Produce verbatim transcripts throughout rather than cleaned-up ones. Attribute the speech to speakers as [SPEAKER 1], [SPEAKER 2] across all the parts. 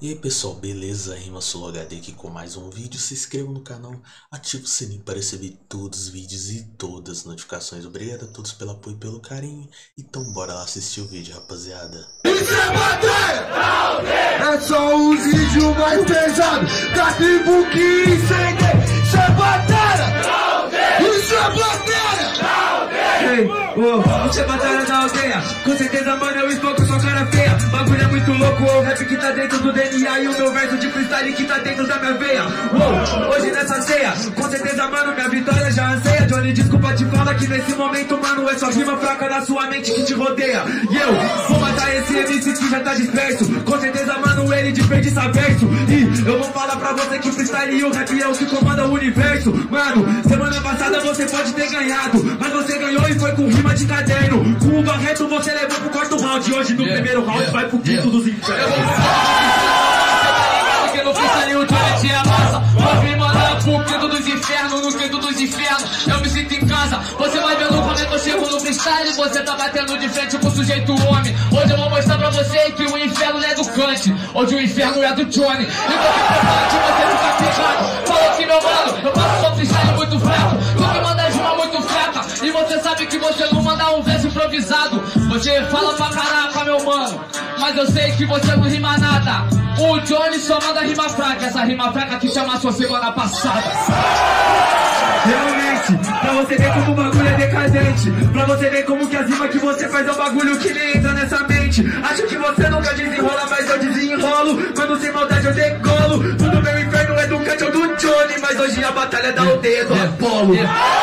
[SPEAKER 1] E aí pessoal, beleza? RimaSoloHD aqui com mais um vídeo. Se inscreva no canal, ative o sininho para receber todos os vídeos e todas as notificações. Obrigado a todos pelo apoio e pelo carinho. Então bora lá assistir o vídeo, rapaziada.
[SPEAKER 2] Isso é batalha! É só os vídeos mais pesados da tribo que incende. Isso é batalha! Isso é batalha!
[SPEAKER 3] Ei, oh, você é batalha da aldeia. Com certeza, mano, eu esmoco sua cara feia. Bagulho é muito louco, o rap que tá dentro do D N A e o meu verso de freestyle que tá dentro da minha veia. Oh, hoje nessa ceia, com certeza, mano, minha vitória já anseia. Johnny, desculpa te falar que nesse momento, mano, é só rima fraca da sua mente que te rodeia. E eu vou matar esse M C que já tá disperso. Com certeza, mano, ele desperdiça verso. E eu vou falar pra você que o freestyle e o rap é o que comanda o universo. Mano, semana passada você pode ter ganhado, mas você ganhou e foi com rima de caderno. Com o Barreto você levou pro quarto round. E hoje no yeah, primeiro round yeah, vai pro quinto yeah, dos infernos. Eu vou falar que no freestyle o Johnny te amassa. Vou vir mandar pro quinto dos infernos. No quinto dos infernos eu me sinto em casa. Você vai vendo como é que eu chego no freestyle. Você tá batendo de frente com o sujeito homem. Hoje eu vou mostrar pra você que o inferno não é do Kant. Hoje o inferno é do Johnny. E você fica pegado. Falou que meu mano, eu faço só freestyle muito fraco. Tu me manda rima muito fraca. E você sabe que você não manda um verso improvisado. Você fala pra caraca, meu mano, mas eu sei que você não rima nada. O Johnny só manda rima fraca. Essa rima fraca que chama sua semana passada. Realmente, pra você ver como o bagulho é decadente. Pra você ver como que as rimas que você faz é um bagulho que nem entra nessa mente. Acho que você nunca desenrola, mas eu desenrolo. Quando sem maldade eu decolo. Tudo meu inferno é do Kant ou do Johnny, mas hoje a batalha da aldeia do Apolo.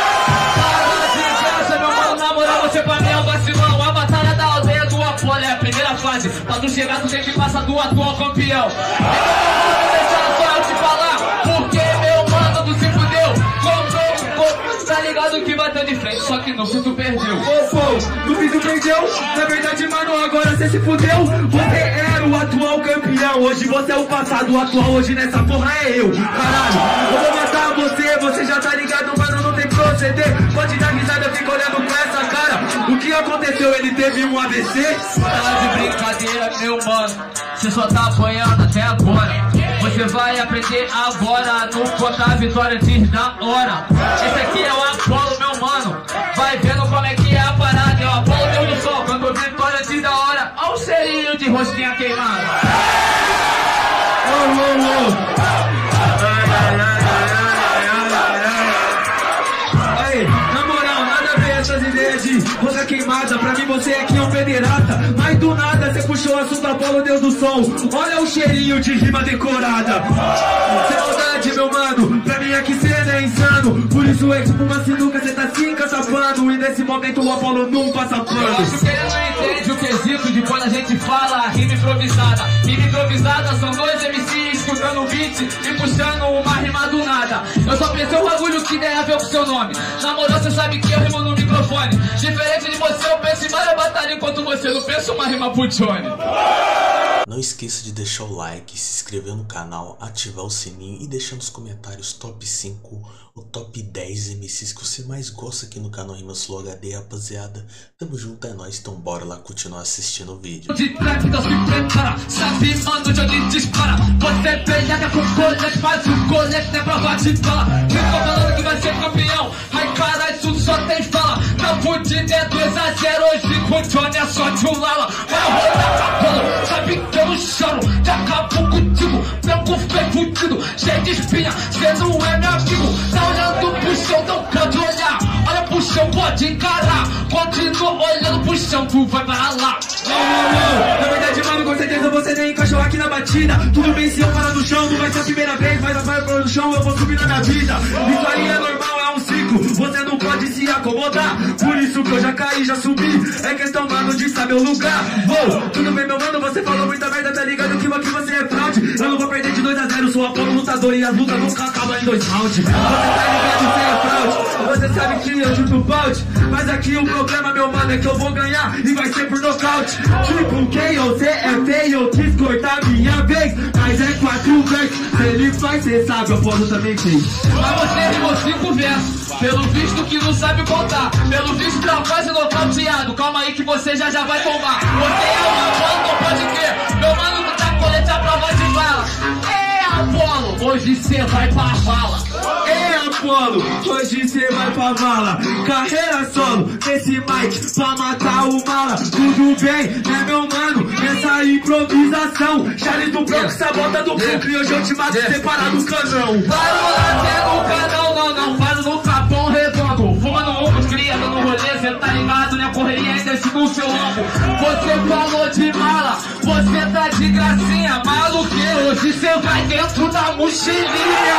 [SPEAKER 3] Na moral, você pra mim é um vacilão. A batalha da aldeia do Apolo é a primeira fase. Pra tu chegar, tu tem que passar do atual campeão. Então, deixa só eu te falar, porque meu mano tu se fudeu. Comprou, tá ligado que bateu de frente, só que no fim tu perdeu. Ô, pô, no fim tu perdeu. Na verdade, mano, agora você se fudeu. Você era o atual campeão. Hoje você é o passado, o atual hoje nessa porra é eu. Caralho, eu vou matar você, você já tá ligado, mano, não tem proceder. Pode dar risada, eu fico olhando com essa cara. O que aconteceu? Ele teve um A V C? Tá de brincadeira, meu mano. Você só tá apanhando até agora. Você vai aprender agora. Não contar a vitória antes da hora. Esse aqui é o Apolo, meu mano. Vai vendo como é que é a parada. É o Apolo Deus do Sol. Quando vitória antes da hora. Olha o cheirinho de rostinha queimado. Oh, oh, oh. Boca queimada, pra mim você aqui é um pederasta. Mas do nada você puxou o assunto Apolo, Deus do Sol. Olha o cheirinho de rima decorada. Sem maldade, meu mano, pra mim aqui cê não é insano. Por isso é tipo uma sinuca, cê tá se encaçapando. E nesse momento o Apolo não passa pano. Eu acho que ele não entende o quesito de quando a gente fala rima improvisada. Rima improvisada são dois M Cs escutando o beat e puxando uma rima do nada. Eu só pensei um bagulho que tem a ver com seu nome. Na moral, cê sabe que eu rimo no microfone. Diferente de você, eu penso em várias batalhas, enquanto você não pensa uma rima pro Johnny.
[SPEAKER 1] Não esqueça de deixar o like, se inscrever no canal, ativar o sininho e deixar nos comentários top cinco ou top dez M Cs que você mais gosta aqui no canal RimaSoloHD, rapaziada. Tamo junto, é nóis, então bora lá continuar assistindo o vídeo.
[SPEAKER 3] De prática se prepara, sabe, mano, Johnny dispara. Você peleia com o colete, faz o colete, é prova de bala. Eu tô falando que vai ser campeão, ai caralho, isso só tem fala. Não pude é dois a zero, hoje com o Johnny é só de um lala. Vai rodar cabelo, sabe que eu não choro, já acabou contigo. Branco foi fudido, cheio de espinha, cê não é meu amigo. Tá olhando pro chão, não pode olhar. Olha pro chão, pode encarar. Continua olhando pro chão, tu vai para lá. Não, não, não, na verdade, mano, com certeza você nem encaixou aqui na batida. Tudo bem se eu parar no chão, não vai ser a primeira vez. Mas eu vai pro chão, eu vou subir na minha vida. Isso aí é normal, é um ciclo, você não pode se acomodar. Por isso que eu já caí, já subi. É questão, mano, de saber o lugar. Oh, tudo bem, meu mano, você falou muita merda, tá ligado que aqui você é fraude. Eu não vou perder de dois a zero, sou Apolo lutador e as lutas nunca acabam em dois rounds. Você tá ligado, você é fraude. Você sabe que eu chuto o balde. Mas aqui o problema, meu mano, é que eu vou ganhar e vai ser por nocaute. Tipo, quem você é feio, eu quis cortar minha vez. Mas é quatro vezes, se ele faz, cê sabe, o Apolo também fez. Mas você rimou cinco versos, pelo visto que não sabe contar. Pelo visto tá quase nocauteado. Calma aí que você já já vai tomar. Você é uma mano, não pode crer. Meu mano não tá colete a prova de bala. hoje cê vai pra vala.
[SPEAKER 4] Ei, Apolo, hoje cê vai pra vala. Carreira solo, nesse mic, pra matar o mala. Tudo bem, né meu mano, nessa improvisação. Charlie do Bronx, sabota do Brooklyn. Hoje eu te mato separado do canão.
[SPEAKER 3] Paro até no canal, não, não, paro no Capão Redondo. Fumando um, cria, dando rolê, cê tá ligado, né? Correria ainda no seu ombro. Você falou de mala, você tá de gracinha. Maluqueiro, hoje cê vai dentro da mochilinha.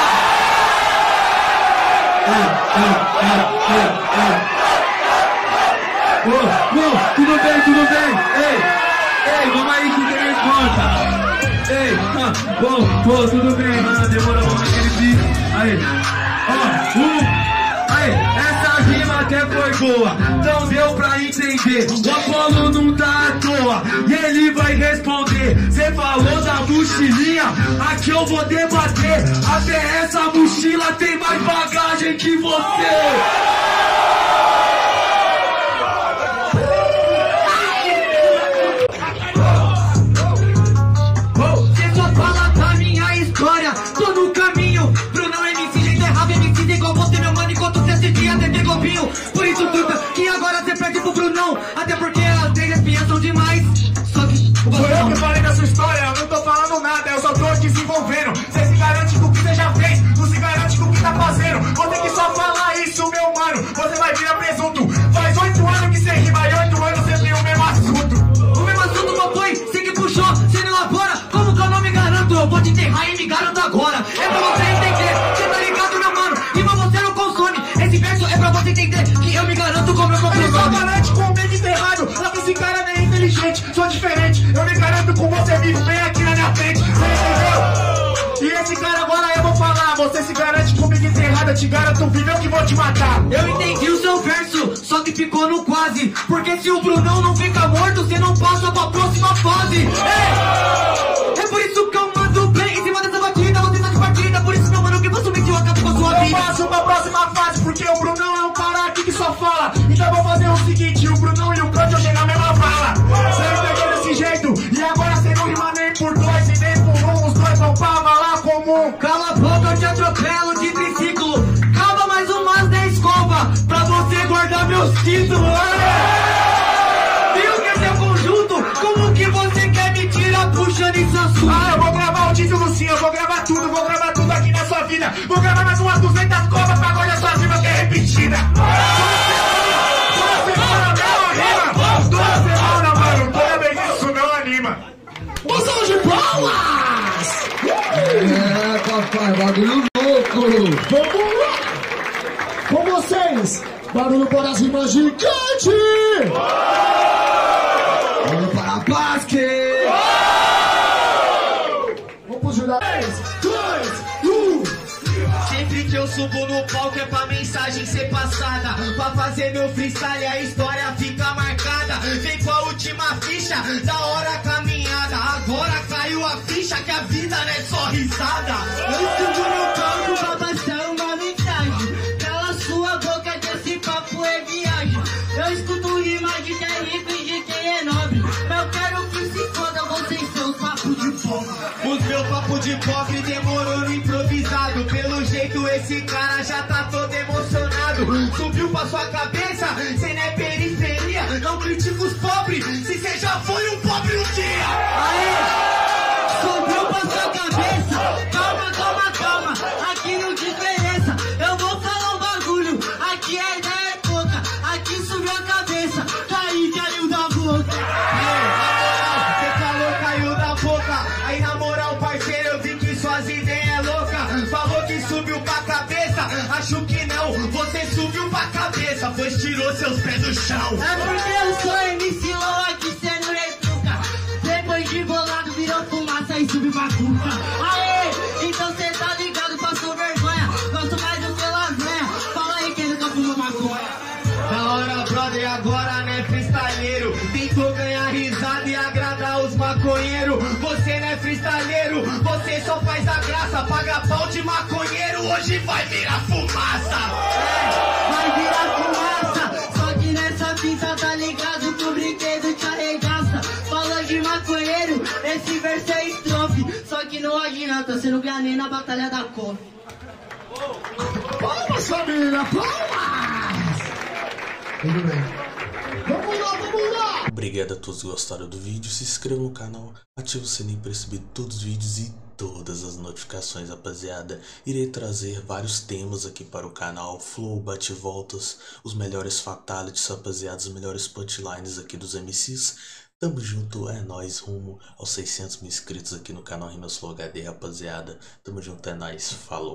[SPEAKER 4] Ô, ô, tudo bem, tudo bem? Ei, ei, vamos aí que tem conta. Ei, ah, bom, pô, tudo bem, mano, demorou um aquele beat. Aí, ó, um. Aí, essa rima até foi boa, não deu pra entender. O Apolo não tá à toa, e ele vai responder. Cê falou da mochilinha, aqui eu vou debater. Até essa mochila tem mais bagagem que você.
[SPEAKER 5] Por isso tudo que agora você perde pro Brunão. Até porque as trilhas minhas são demais. Só que
[SPEAKER 4] foi eu que falei da sua história, eu não tô falando nada, eu só tô desenvolvendo. Você se garante com o que você já fez, não se garante com o que tá fazendo. Vou ter que só falar isso, meu mano, você vai virar presunto. Faz oito anos que você rima e oito anos você tem o mesmo assunto.
[SPEAKER 5] O mesmo assunto qual foi? Você que puxou, você não elabora. Como que eu não me garanto? Eu vou te enterrar e me garanto agora. É pra você entender, você tá ligado, meu mano? Rima você não consome. Esse verso é pra você entender que eu me garanto com meu próprio nome.
[SPEAKER 4] Só garante com o medo enterrado, lá que esse cara nem é inteligente, sou diferente. Eu me garanto com você vivo bem aqui na minha frente, você entendeu? E esse cara agora eu vou falar, você se garante comigo enterrado, eu te garanto vivo, eu que vou te matar.
[SPEAKER 5] Eu entendi o seu verso, só que ficou no quase. Porque se o Brunão não fica morto, você não passa pra próxima fase. Ei! É por isso que eu mando bem em cima dessa batida, você tá de partida. Por isso, meu mano, que você mentiu, acabou com a sua vida.
[SPEAKER 4] Eu passo pra próxima fase, porque o Brunão é um cara aqui que só fala. Então eu vou fazer o seguinte, o Brunão e o Cante hoje na mesma bala. Você entendeu desse jeito, e agora você não rima nem por dois e nem por um. Os dois vão pra lá comum.
[SPEAKER 5] Cala a boca, eu te atropelo de triciclo. Calma mais umas dez escova pra você guardar meus títulos. Viu que esse é o conjunto? Como que você quer me tirar puxando isso assunto?
[SPEAKER 4] Ah, eu vou gravar o título sim, eu vou gravar tudo, vou gravar tudo aqui na sua vida. Vou gravar mais umas duzentas covas pra guardar sua rima que é repetida. Toda semana não anima, toda semana, mano, toda vez isso não anima.
[SPEAKER 2] Moção de palmas! É, papai, bagulho louco! Vamos lá! Com vocês, barulho para as rimas gigantes! Barulho para a Basque! Vamos pro jurado! três, dois, um!
[SPEAKER 5] Sempre que eu subo no palco é pra mensagem ser passada. Pra fazer meu freestyle a história fica marcada. Vem com a última ficha, da hora caminhada. Agora caiu a ficha que a vida não é só risada. Eu subo no palco pra passar uma mensagem. Cala sua boca que esse papo é viagem. Eu escuto rima de quem é rico e de quem é nobre. Mas eu quero que se foda vocês seus papos de pobre. Os meus papos de pobre demorou no improvisado. Pelo jeito esse cara já tá todo emocionado. Subiu pra sua cabeça, cê não é periferia. Não critica os pobres, se cê já foi um pobre um dia. Aê! Subiu pra sua cabeça. Calma, calma, calma. Aqui não diferença. Eu vou falar um bagulho. Aqui a ideia é pouca. Aqui subiu a cabeça. Daí caiu da boca. Ei, cê falou, caiu da boca. Aí na moral, parceiro, eu vi que suas ideias é louca. Falou que subiu pra cabeça. Acho que não, você subiu pra cabeça, pois tirou seus pés do chão. É porque eu sou M C Low aqui, cê não retruca. Depois de bolado virou fumaça e subiu pra cuca. Aê, então cê tá ligado, passou vergonha. Gosto mais do que lasanha. Fala aí quem nunca fumou maconha. Da hora, brother, agora né, freestyleiro. Tentou ganhar risada e agradar os maconheiros. Você não é freestyleiro, você só faz a graça. Paga pau de maconheiro, hoje vai virar fumaça. É, vai virar fumaça. Só que nessa fita tá ligado que o brinquedo te arregaça. Falando de maconheiro, esse verso é estrofe. Só que não adianta, você não ganha nem na batalha da cor.
[SPEAKER 2] Palmas, família, palmas! Tudo bem. Vamos lá, vamos lá!
[SPEAKER 1] Obrigado a todos que gostaram do vídeo, se inscreva no canal, ative o sininho para receber todos os vídeos e todas as notificações, rapaziada. Irei trazer vários temas aqui para o canal, flow, bate-voltas, os melhores fatalities, rapaziada, os melhores punchlines aqui dos M Cs. Tamo junto, é nóis, rumo aos seiscentos mil inscritos aqui no canal Rimas Flow H D, rapaziada. Tamo junto, é nóis, falou.